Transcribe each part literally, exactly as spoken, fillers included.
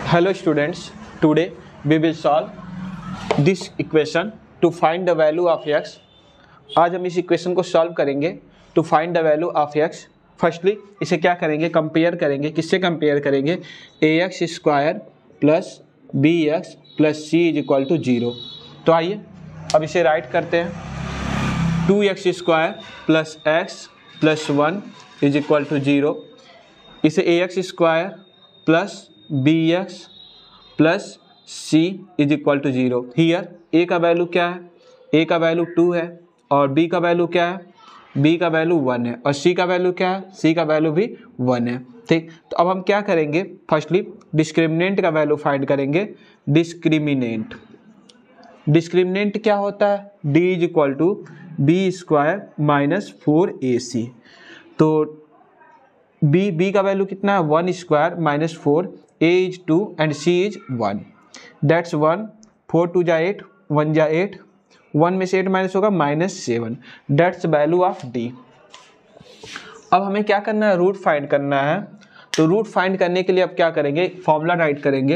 Hello students, today we will solve this equation to find the value of x. आज हम इस equation को solve करेंगे to find the value of x. Firstly इसे क्या करेंगे, कंपेयर करेंगे. किससे कंपेयर करेंगे? A x square plus b x plus c is equal to zero. तो आइए अब इसे राइट करते हैं. Two x square plus x plus one is equal to zero. इसे a x square plus b x plus c is equal to zero. Here a का value क्या है? ए का वैल्यू टू है और बी का वैल्यू क्या है? बी का वैल्यू वन है और सी का वैल्यू क्या है? सी का वैल्यू भी वन है. ठीक, तो अब हम क्या करेंगे, फर्स्टली डिस्क्रिमिनेंट का वैल्यू फाइंड करेंगे. डिस्क्रिमिनेंट डिस्क्रिमिनेंट क्या होता है? D is equal to b square minus four a c. तो बी बी का वैल्यू कितना है? One square minus four. A is two and c is one. That's one. Four two जा eight, one जा eight, one में से eight minus होगा minus seven. That's value of d. अब हमें क्या करना है? रूट फाइंड करना है. तो रूट फाइंड करने के लिए अब क्या करेंगे, फॉर्मूला राइट करेंगे.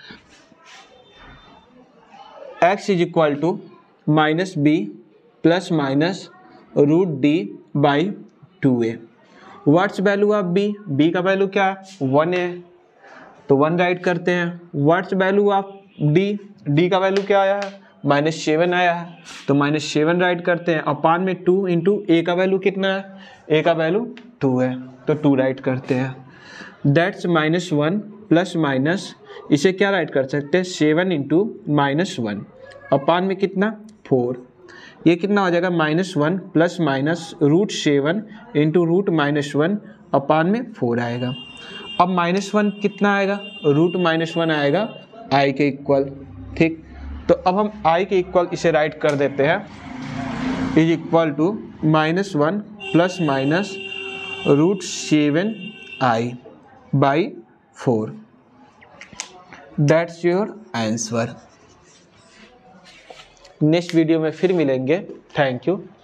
X is equal to minus b plus minus root d by two a. What's value of b? B का वैल्यू क्या है? वन है, तो वन राइट करते हैं. What's value of d? D का वैल्यू क्या आया है? माइनस सेवन आया है, तो माइनस सेवन राइट करते हैं. अपान में टू इंटू ए का वैल्यू कितना है? ए का वैल्यू टू है, तो टू राइट करते हैं. That's minus one plus minus, इसे क्या राइट कर सकते हैं? Seven into minus one. Upon में कितना? फोर. ये कितना हो जाएगा? Minus one plus minus root seven into root minus one upon में फोर आएगा. अब माइनस वन कितना आएगा? रूट माइनस वन आएगा आई के इक्वल. ठीक, तो अब हम आई के इक्वल इसे राइट कर देते हैं. Is equal to minus one plus minus root seven i by four. That's your answer. Next video में फिर मिलेंगे. Thank you.